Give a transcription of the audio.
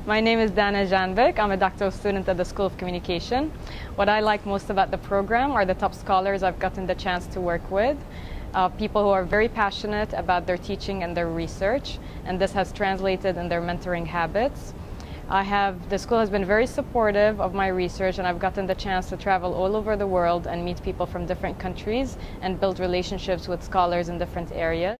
My name is Janbek. I'm a doctoral student at the School of Communication. What I like most about the program are the top scholars I've gotten the chance to work with. People who are very passionate about their teaching and their research, and this has translated in their mentoring habits. The school has been very supportive of my research, and I've gotten the chance to travel all over the world and meet people from different countries and build relationships with scholars in different areas.